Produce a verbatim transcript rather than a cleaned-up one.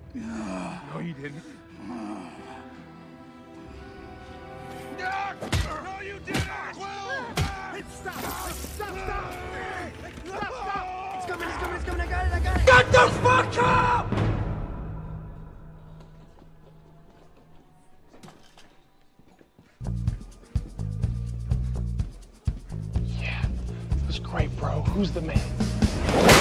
No, you didn't. No, you didn't! Hey, stop! Stop! Stop! Hey, stop! Stop! It's coming! It's coming! It's coming! I got it! I got it! Shut the fuck up! Yeah, it was great, bro. Who's the man?